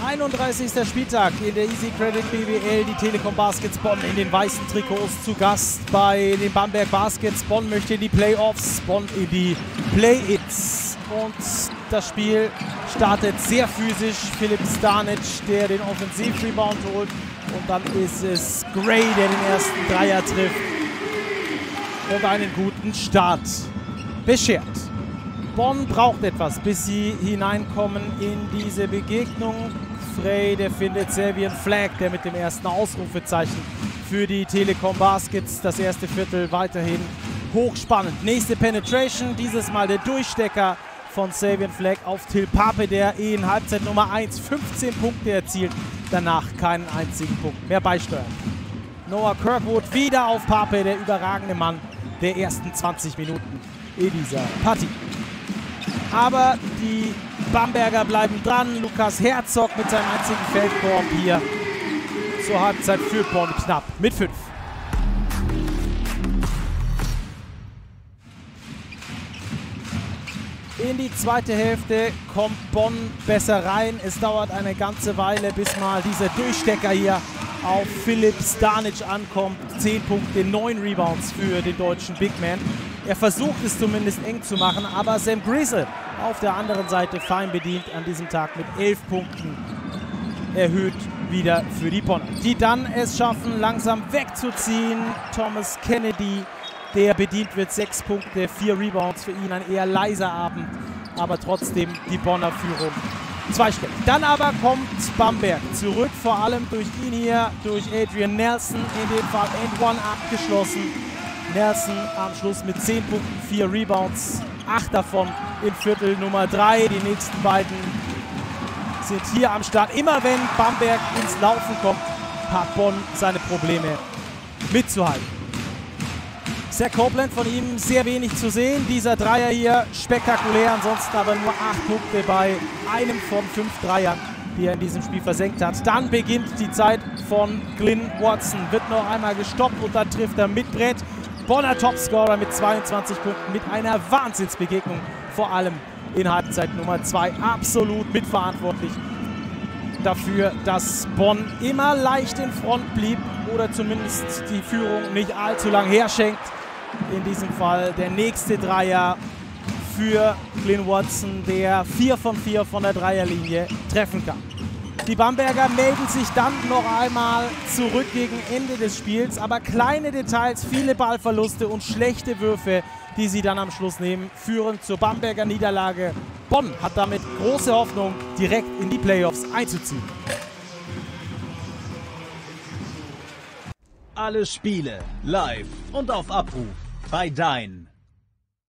31. Spieltag in der Easy Credit BBL. Die Telekom Baskets Bonn in den weißen Trikots zu Gast bei den Bamberg Baskets. Bonn möchte in die Playoffs, Bonn in die Play-Ins. Und das Spiel startet sehr physisch. Philipp Stanic, der den Offensiv-Rebound holt. Und dann ist es Gray, der den ersten Dreier trifft und einen guten Start beschert. Bonn braucht etwas, bis sie hineinkommen in diese Begegnung. Frey, der findet Savian Flagg, der mit dem ersten Ausrufezeichen für die Telekom Baskets. Das erste Viertel weiterhin hochspannend. Nächste Penetration, dieses Mal der Durchstecker von Savian Flagg auf Till Pape, der in Halbzeit Nummer 1 15 Punkte erzielt, danach keinen einzigen Punkt mehr beisteuert. Noah Kirkwood wieder auf Pape, der überragende Mann der ersten 20 Minuten in dieser Partie. Aber die Bamberger bleiben dran. Lukas Herzog mit seinem einzigen Feldkorb hier zur Halbzeit führt Bonn knapp mit 5. In die zweite Hälfte kommt Bonn besser rein. Es dauert eine ganze Weile, bis mal dieser Durchstecker hier auf Philipp Stanic ankommt. 10 Punkte, 9 Rebounds für den deutschen Big Man. Er versucht es zumindest eng zu machen, aber Sam Griesel auf der anderen Seite fein bedient an diesem Tag mit 11 Punkten. Erhöht wieder für die Bonner, die dann es schaffen, langsam wegzuziehen. Thomas Kennedy, der bedient wird, 6 Punkte, 4 Rebounds, für ihn ein eher leiser Abend, aber trotzdem die Bonner Führung zweistellig. Dann aber kommt Bamberg zurück, vor allem durch ihn hier, durch Adrian Nelson, in dem Fall End One abgeschlossen. Nelson am Schluss mit 10 Punkten, 4 Rebounds, 8 davon in Viertel Nummer 3. Die nächsten beiden sind hier am Start. Immer wenn Bamberg ins Laufen kommt, hat Bonn seine Probleme mitzuhalten. Zach Copeland, von ihm sehr wenig zu sehen. Dieser Dreier hier spektakulär, ansonsten aber nur 8 Punkte bei einem von 5 Dreiern, die er in diesem Spiel versenkt hat. Dann beginnt die Zeit von Glyn Watson. Wird noch einmal gestoppt und dann trifft er mit Brett. Bonner Topscorer mit 22 Punkten, mit einer Wahnsinnsbegegnung, vor allem in Halbzeit Nummer 2. Absolut mitverantwortlich dafür, dass Bonn immer leicht in Front blieb oder zumindest die Führung nicht allzu lang herschenkt. In diesem Fall der nächste Dreier für Glyn Watson, der 4 von 4 von der Dreierlinie treffen kann. Die Bamberger melden sich dann noch einmal zurück gegen Ende des Spiels, aber kleine Details, viele Ballverluste und schlechte Würfe, die sie dann am Schluss nehmen, führen zur Bamberger Niederlage. Bonn hat damit große Hoffnung, direkt in die Playoffs einzuziehen. Alle Spiele live und auf Abruf bei Dyn.